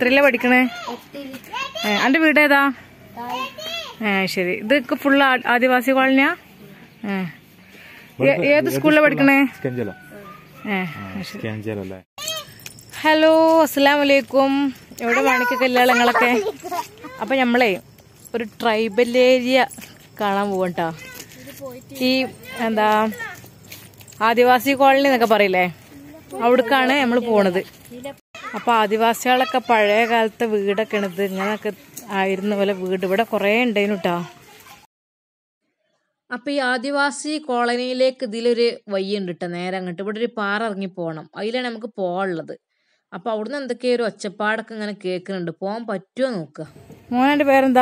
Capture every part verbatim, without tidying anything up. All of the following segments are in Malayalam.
എത്രയിലാ പഠിക്കണേ? എന്റെ വീട് ഏതാ? ഏ ശരി. ഇതൊക്കെ ഫുള്ള് ആദിവാസി കോളനിയാ? ഏത് സ്കൂളിലാ പഠിക്കണേ? ഹലോ, അസ്സലാമു അലൈക്കും. എവിടെ മണിക്ക് കല്യാണങ്ങളൊക്കെ? അപ്പൊ നമ്മളെ ഒരു ട്രൈബൽ ഏരിയ കാണാൻ പോകട്ടോ. ഈ എന്താ ആദിവാസി കോളനി എന്നൊക്കെ പറയില്ലേ, അവിടേക്കാണ് നമ്മൾ പോണത്. അപ്പൊ ആദിവാസികളൊക്കെ പഴയ കാലത്തെ വീടൊക്കെ ഉണ്ട്. ഇങ്ങനൊക്കെ ആയിരുന്ന പോലെ വീട് ഇവിടെ കുറെ ഉണ്ടായിരുന്നു കേട്ടോ. അപ്പൊ ഈ ആദിവാസി കോളനിയിലേക്ക് ഇതിലൊരു വയ്യ ഉണ്ട് കേട്ടോ. നേരെ അങ്ങോട്ട് ഇവിടെ ഒരു പാറ ഇറങ്ങി പോകണം. അതിലാണ് നമുക്ക് പോകാനുള്ളത്. അപ്പൊ അവിടുന്ന് എന്തൊക്കെയോ ഒരു ഒച്ചപ്പാടൊക്കെ ഇങ്ങനെ കേൾക്കുന്നുണ്ട്. പോകാൻ പറ്റുമോ നോക്കുക. മോനെ പേരെന്താ?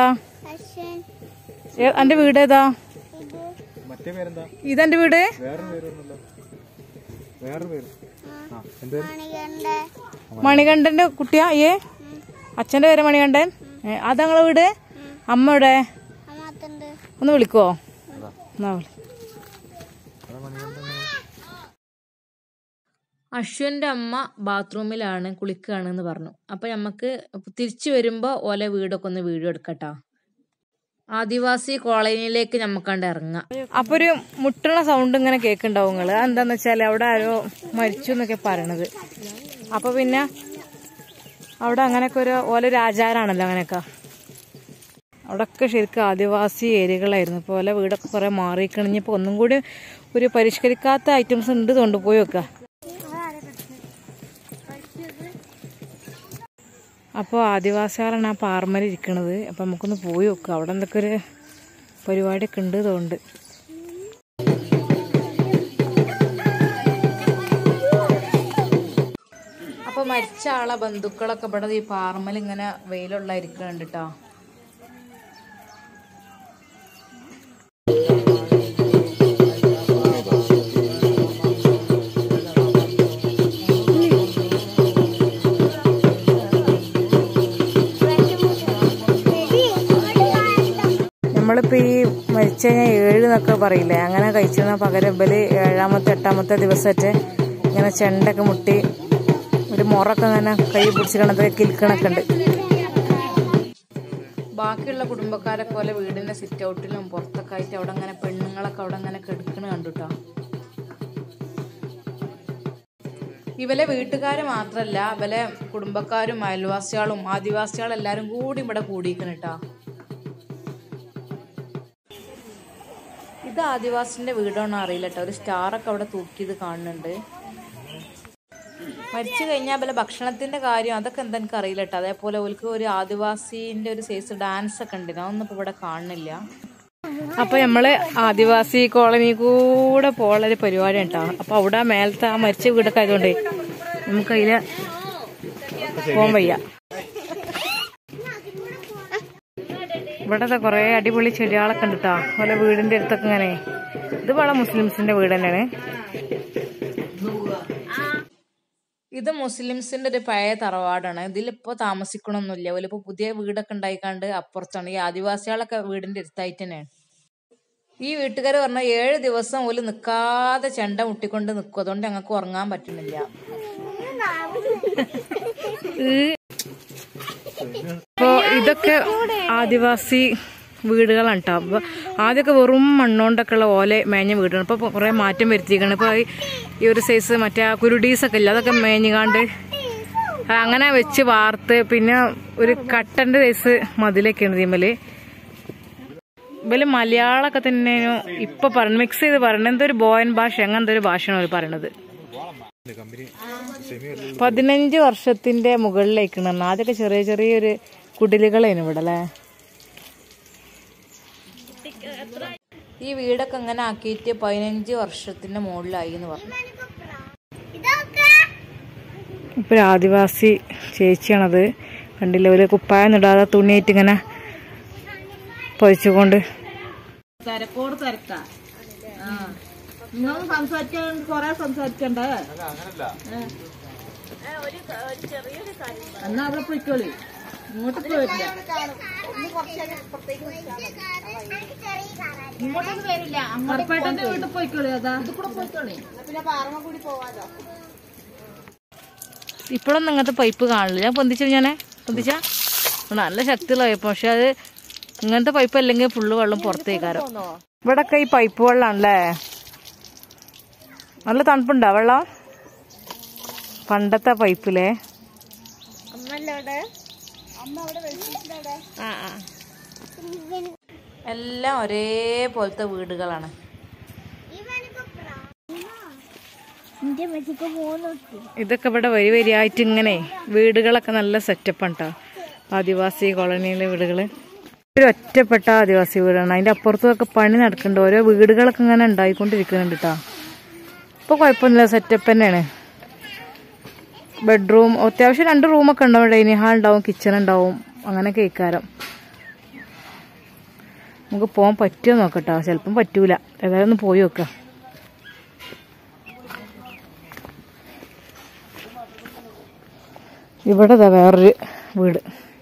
എന്റെ വീട് ഏതാ? ഇതെന്റെ വീട്. മണികണ്ഠന്റെ കുട്ടിയാ ഏ? അച്ഛന്റെ പേര് മണികണ്ഠൻ. അതാ നിങ്ങളെ വീട്? അമ്മ എവിടെ? ഒന്ന് വിളിക്കുവോ? അശ്വന്റെ അമ്മ ബാത്റൂമിലാണ്, കുളിക്കുകയാണെന്ന് പറഞ്ഞു. അപ്പൊ നമുക്ക് തിരിച്ചു വരുമ്പോ ഓലെ വീടൊക്കെ ഒന്ന് വീഡിയോ എടുക്കട്ടോ. ആദിവാസി കോളനിയിലേക്ക് നമുക്കണ്ട് ഇറങ്ങാം. അപ്പൊ ഒരു മുട്ടുള്ള സൗണ്ട് ഇങ്ങനെ കേൾക്കുന്നുണ്ടാവും നിങ്ങള്. എന്താന്ന് വെച്ചാല് അവിടെ ആരോ മരിച്ചു എന്നൊക്കെ പറയണത്. അപ്പൊ പിന്നെ അവിടെ അങ്ങനെയൊക്കെ ഒരു ഓലൊരു ആചാരാണല്ലോ അങ്ങനെയൊക്കെ. അവിടെയൊക്കെ ശരിക്കും ആദിവാസി ഏരിയകളായിരുന്നു. ഇപ്പൊ ഓലെ വീടൊക്കെ കുറെ മാറിക്കണിഞ്ഞപ്പോ ഒന്നും കൂടി ഒരു പരിഷ്കരിക്കാത്ത ഐറ്റംസ് ഉണ്ട് കൊണ്ടുപോയി വെക്കാം. അപ്പോൾ ആദിവാസികളാണ് ആ പാറമല ഇരിക്കണത്. അപ്പം നമുക്കൊന്ന് പോയി നോക്കാം. അവിടെ എന്തൊക്കെ ഒരു പരിപാടിയൊക്കെ ഉണ്ട് തോന്നുന്നുണ്ട്. അപ്പോൾ മരിച്ച ആളെ ബന്ധുക്കളൊക്കെ ഇവിടെ ഈ പാറമല ഇങ്ങനെ വെയിലുള്ള ഇരിക്കുന്നുണ്ട് കേട്ടോ. നമ്മളിപ്പോൾ ഈ മരിച്ചു കഴിഞ്ഞാൽ ഏഴ് എന്നൊക്കെ പറയില്ലേ, അങ്ങനെ കഴിച്ചിരുന്ന പകരം ഇവല് ഏഴാമത്തെ എട്ടാമത്തെ ദിവസമായിട്ട് ഇങ്ങനെ ചെണ്ടൊക്കെ മുട്ടി ഒരു മുറൊക്കെ ഇങ്ങനെ കൈ പിടിച്ചിക്കണതൊക്കെ കിൽക്കണൊക്കെ ഉണ്ട്. ബാക്കിയുള്ള കുടുംബക്കാരെ പോലെ വീടിന്റെ സിറ്റ് ഔട്ടിലും പുറത്തൊക്കെ ആയിട്ട് അവിടെ അങ്ങനെ പെണ്ണുങ്ങളൊക്കെ അവിടെ അങ്ങനെ കെടുക്കണ കണ്ടുട്ടോ. ഇവലെ വീട്ടുകാർ മാത്രല്ല, ഇവലെ കുടുംബക്കാരും അയൽവാസികളും ആദിവാസികളും എല്ലാരും കൂടി ഇവിടെ കൂടിയിരിക്കണം കേട്ടോ. ഇത് ആദിവാസിന്റെ വീടാണോ അറിയില്ല കേട്ടോ. ഒരു സ്റ്റാറൊക്കെ അവിടെ തൂക്കിയത് കാണുന്നുണ്ട്. മരിച്ചു കഴിഞ്ഞാൽ വല്ല ഭക്ഷണത്തിന്റെ കാര്യം അതൊക്കെ എന്താ എനിക്ക് അറിയില്ല കേട്ടോ. അതേപോലെ ഓൾക്ക് ഒരു ആദിവാസിന്റെ ഒരു സൈസ് ഡാൻസ് ഒക്കെ ഉണ്ട്. അതൊന്നും ഇപ്പൊ ഇവിടെ കാണുന്നില്ല. അപ്പൊ നമ്മള് ആദിവാസി കോളനി കൂടെ പോളൊരു പരിപാടി കേട്ടോ. അപ്പൊ അവിടെ മേലത്തെ ആ മരിച്ച വീടൊക്കെ ആയതുകൊണ്ടേ നമുക്ക് അതില് പോകാൻ വയ്യ. ഇവിടത്തെ കൊറേ അടിപൊളി ചെടികളൊക്കെ ഉണ്ട് കേട്ടോ. അതുപോലെ വീടിന്റെ അടുത്തൊക്കെ ഇങ്ങനെ. ഇത് വളരെ മുസ്ലിംസിന്റെ വീട് തന്നെയാണ്. ഇത് മുസ്ലിംസിന്റെ ഒരു പഴയ തറവാടാണ്. ഇതിലിപ്പോ താമസിക്കണമൊന്നുമില്ല. ഓലിപ്പോ പുതിയ വീടൊക്കെ ഉണ്ടായിക്കാണ്ട് അപ്പുറത്താണ്. ഈ ആദിവാസികളൊക്കെ വീടിന്റെ അടുത്തായിട്ട് തന്നെയാണ്. ഈ വീട്ടുകാർ പറഞ്ഞ ഏഴ് ദിവസം ഓല് നിക്കാതെ ചെണ്ട മുട്ടിക്കൊണ്ട് നിക്കും. അതുകൊണ്ട് ഞങ്ങൾക്ക് ഉറങ്ങാൻ പറ്റുന്നില്ല. അപ്പൊ ഇതൊക്കെ ആദിവാസി വീടുകളാണ് കേട്ടോ. അപ്പൊ ആദ്യമൊക്കെ വെറും മണ്ണോണ്ടൊക്കെ ഉള്ള ഓല മേഞ്ഞ വീടാണ്. ഇപ്പൊ കുറെ മാറ്റം വരുത്തിക്കണം. ഇപ്പൊ ഈ ഒരു സൈസ് മറ്റേ കുരുടീസൊക്കെ ഇല്ല, അതൊക്കെ മേഞ്ഞുകാണ്ട് അങ്ങനെ വെച്ച് വാർത്ത് പിന്നെ ഒരു കട്ടന്റെ സൈസ് മതിലൊക്കെയാണ് ഇതിമല്. ഇവല് മലയാളമൊക്കെ തന്നെയാണ് ഇപ്പൊ പറയണത്, മിക്സ് ചെയ്ത് പറയണത്. എന്തൊരു ബോയൻ ഭാഷ അങ്ങനത്തെ ഒരു ഭാഷയാണ് അവർ പറയണത്. പതിനഞ്ച് വർഷത്തിന്റെ മുകളിലേക്കാണ്. ആദ്യമൊക്കെ ചെറിയ ചെറിയൊരു കുടിലുകളാണ് ഇവിടെ അല്ലേ. ഈ വീടൊക്കെ അങ്ങനെ ആക്കിയിട്ട് പതിനഞ്ച് വർഷത്തിന്റെ മുകളിലായി എന്ന് പറഞ്ഞു. ഇപ്പൊ ആദിവാസി ചേച്ചിയാണത്. കണ്ടില്ല, ഒരു കുപ്പായം ഇടാതെ തുണിയായിട്ട് ഇങ്ങനെ പൊതിച്ചുകൊണ്ട്. തിരക്കോട് തിരക്കാ. നിങ്ങൾ സംസാരിക്കാൻ കൊറേ സംസാരിക്കണ്ട. എന്നാ അവിടെ പോയിക്കോളി. ഇങ്ങോട്ട് പോയില്ല, ഇങ്ങോട്ടൊന്നും വരില്ല. അങ്ങോട്ടേട്ടന്റെ വീട്ടിൽ പോയിക്കോളി. അതാ ഇത് കൂടെ പോയിക്കോളി. പിന്നെ പാറമ കൂടി പോവാലോ. ഇപ്പോഴൊന്നും ഇങ്ങനത്തെ പൈപ്പ് കാണില്ല. ഞാൻ പൊന്തിച്ചു ഞാനെ പൊന്തിച്ചാ നല്ല ശക്തിയുള്ള പൈപ്പ്. പക്ഷെ അത് ഇങ്ങനത്തെ പൈപ്പ് അല്ലെങ്കിൽ ഫുള്ള് വെള്ളം പുറത്തേക്കാരോ. ഇവിടൊക്കെ ഈ പൈപ്പ് വെള്ളാണല്ലേ. നല്ല തണുപ്പുണ്ടോ വെള്ളം? പണ്ടത്തെ പൈപ്പിലെ എല്ലാം ഒരേപോലത്തെ വീടുകളാണ്. ഇതൊക്കെ ഇവിടെ വരി വരിയായിട്ട് ഇങ്ങനെ വീടുകളൊക്കെ നല്ല സെറ്റപ്പാണ് കേട്ടോ. ആദിവാസി കോളനിയിലെ വീടുകള് ഒരു ഒറ്റപ്പെട്ട ആദിവാസി വീടാണ്. അതിന്റെ അപ്പുറത്തൊക്കെ പണി നടക്കുന്നുണ്ട്. ഓരോ വീടുകളൊക്കെ ഇങ്ങനെ ഉണ്ടായിക്കൊണ്ടിരിക്കുന്നുണ്ട് കേട്ടോ. ഇപ്പൊ കുഴപ്പമൊന്നുമില്ല, സെറ്റപ്പ് തന്നെയാണ്. ബെഡ്റൂം അത്യാവശ്യം രണ്ട് റൂമൊക്കെ ഉണ്ടാവും. ഡൈനിങ് ഹാൾ ഉണ്ടാവും, കിച്ചൺ ഉണ്ടാവും, അങ്ങനെ കേൾക്കാരം. നമുക്ക് പോകാൻ പറ്റുമോ നോക്കട്ടോ. ചിലപ്പം പറ്റൂല. ഏതായാലും ഒന്ന് പോയി നോക്കാം. ഇവിടെ വേറൊരു വീട്.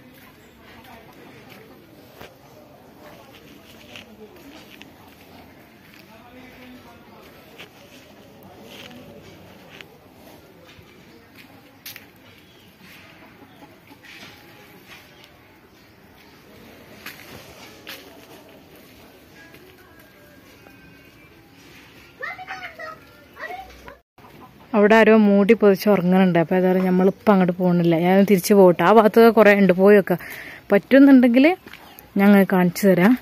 അവിടെ ആരോ മൂടി പൊതിച്ച് ഉറങ്ങുന്നുണ്ട്. അപ്പോൾ ഏതായാലും നമ്മളിപ്പോൾ അങ്ങോട്ട് പോകണില്ല. ഞാൻ തിരിച്ചു പോകട്ടെ. ആ ഭാഗത്തൊക്കെ കുറേ ഉണ്ട്, പോയി വെക്കാം. പറ്റുന്നുണ്ടെങ്കിൽ ഞങ്ങൾ കാണിച്ചു തരാം.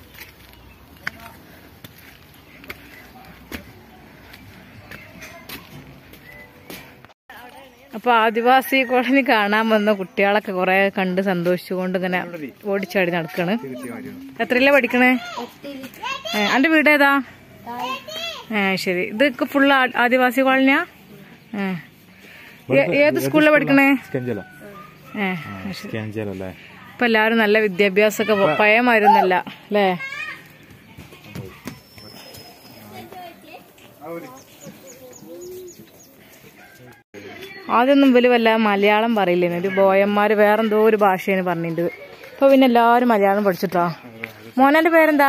അപ്പോൾ ആദിവാസി കോളനി കാണാൻ വന്ന കുട്ടികളൊക്കെ കുറേ കണ്ട് സന്തോഷിച്ചുകൊണ്ട് ഇങ്ങനെ ഓടിച്ചാടി നടക്കണ്. എത്രയിലാ പഠിക്കണേ? എൻ്റെ വീട് ഏതാ? ഏ ശരി. ഇതൊക്കെ ഫുള്ള് ആദിവാസി കോളനിയാ? ഏത് സ്കൂളിലാ പഠിക്കണേ? ഇപ്പൊ എല്ലാരും നല്ല വിദ്യാഭ്യാസമൊക്കെ പഴയമായിരുന്നല്ല അല്ലേ? ആദ്യമൊന്നും ഇവര് വല്ല മലയാളം പറയില്ലേന്. ഒരു ബോയന്മാര് വേറെന്തോ ഒരു ഭാഷയാണ് പറഞ്ഞിട്ട്. ഇപ്പൊ പിന്നെ എല്ലാരും മലയാളം പഠിച്ചിട്ടാ. മോനന്റെ പേരെന്താ?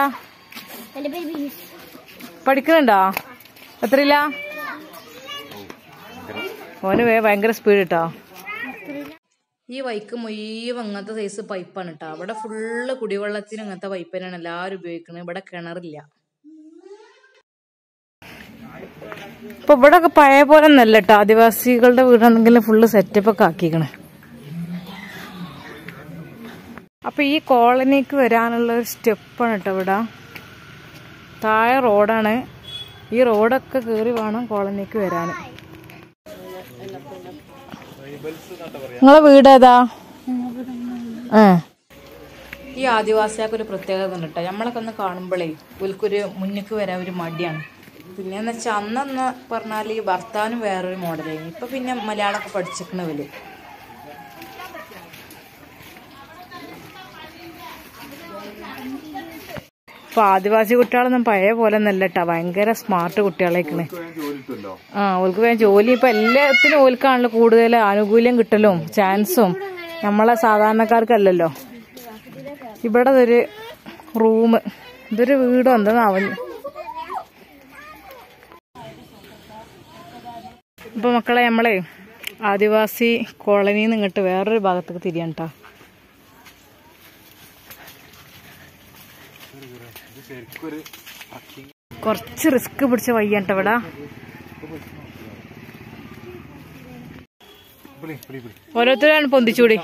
പഠിക്കുന്നുണ്ടോ? എത്രയില്ല? ഓന് ഭയങ്കര സ്പീഡ് കേട്ടോ. ഈ വൈക്ക് മുഴുവൻ അങ്ങനത്തെ സൈസ് പൈപ്പാണ് കേട്ടോ. അവിടെ ഫുള്ള് കുടിവെള്ളത്തിന് അങ്ങനത്തെ പൈപ്പ് തന്നെയാണ് എല്ലാവരും ഉപയോഗിക്കുന്നത്. ഇവിടെ കിണറില്ല. ഇപ്പൊ ഇവിടെ ഒക്കെ പഴയ പോലെ ഒന്നല്ല കേട്ടോ. ആദിവാസികളുടെ വീടാണെങ്കിലും ഫുള്ള് സെറ്റപ്പ് ഒക്കെ ആക്കിക്കണേ. അപ്പൊ ഈ കോളനിക്ക് വരാനുള്ള ഒരു സ്റ്റെപ്പാണ് കേട്ടോ ഇവിടെ. താഴെ റോഡാണ്. ഈ റോഡൊക്കെ കയറി വേണം കോളനിക്ക് വരാൻ. നിങ്ങളെ വീട് ഏതാ? ഏ ഈ ആദിവാസിയാൾക്ക് ഒരു പ്രത്യേകത ഉണ്ട് കേട്ടോ. നമ്മളൊക്കെ ഒന്ന് കാണുമ്പോഴേ ഇവർക്കൊരു മുന്നിക്ക് വരാൻ ഒരു മടിയാണ്. പിന്നെന്ന് വെച്ചാൽ അന്നെന്ന് പറഞ്ഞാൽ ഈ ഭർത്താനും വേറൊരു മോഡലായിരുന്നു. ഇപ്പൊ പിന്നെ മലയാളമൊക്കെ പഠിച്ചിരിക്കണവര്. ഇപ്പൊ ആദിവാസി കുട്ടികളൊന്നും പഴയ പോലെ ഒന്നല്ല കേട്ടോ. ഭയങ്കര സ്മാർട്ട് കുട്ടികളേക്കണേ. ആ ഓൾക്ക് വേഗം ജോലി. ഇപ്പൊ എല്ലാത്തിനും ഓൽക്കാണല്ലോ കൂടുതൽ ആനുകൂല്യം കിട്ടലും ചാൻസും. നമ്മളെ സാധാരണക്കാർക്കല്ലല്ലോ. ഇവിടെ ഒരു റൂം, ഇതൊരു വീടോ എന്താവഞ്ഞു. ഇപ്പൊ മക്കളെ നമ്മളെ ആദിവാസി കോളനിന്ന് ഇങ്ങോട്ട് വേറൊരു ഭാഗത്തേക്ക് തിരിയാൻ കേട്ടോ. കുറച്ച് റിസ്ക് പിടിച്ച വയ്യാട്ടോ ഇവിടെ. ഓരോരുത്തരാണ് പൊന്തിച്ചൂടി.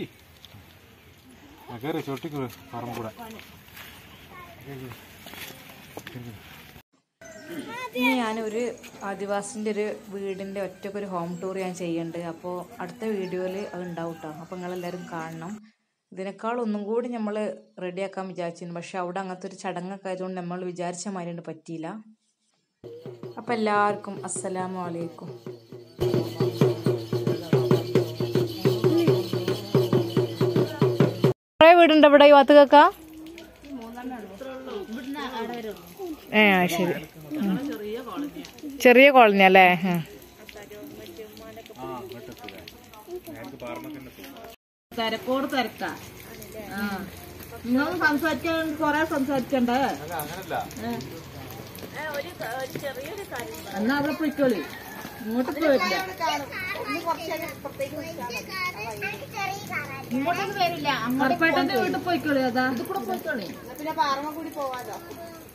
ഇനി ഞാനൊരു ആദിവാസിന്റെ ഒരു വീടിന്റെ ഒറ്റക്കൊരു ഹോം ടൂർ ഞാൻ ചെയ്യുന്നുണ്ട്. അപ്പോൾ അടുത്ത വീഡിയോയിൽ അത് ഉണ്ടാവും കേട്ടോ. അപ്പോൾ നിങ്ങളെല്ലാവരും കാണണം. ഇതിനേക്കാൾ ഒന്നും കൂടി നമ്മൾ റെഡിയാക്കാൻ വിചാരിച്ചിരുന്നു. പക്ഷെ അവിടെ അങ്ങനത്തെ ഒരു ചടങ്ങൊക്കെ ആയതുകൊണ്ട് നമ്മൾ വിചാരിച്ച മാതിരി പറ്റിയില്ല. അപ്പം എല്ലാവർക്കും അസ്സലാമു അലൈക്കും. കുറേ വീടുണ്ട് ഇവിടെ ഈ ഭാഗത്തൊക്കെ. ഏ ശരി. ചെറിയ കോളനി അല്ലേ? തിരക്കോട് തിരക്കാ. നിങ്ങൾ സംസാരിക്കാൻ കൊറേ സംസാരിക്കണ്ടേ? എന്നാ അവിടെ പോയിക്കോളി. ഇങ്ങോട്ടൊക്കെ വരില്ല. ഇങ്ങോട്ടൊന്നും വരില്ല. കറുപ്പേട്ടന്റെ വീട്ടിൽ പോയിക്കോളി. അതാ ഇത് കൂടെ പോയിക്കോളി. പിന്നെ പാറമ കൂടി പോവാലോ.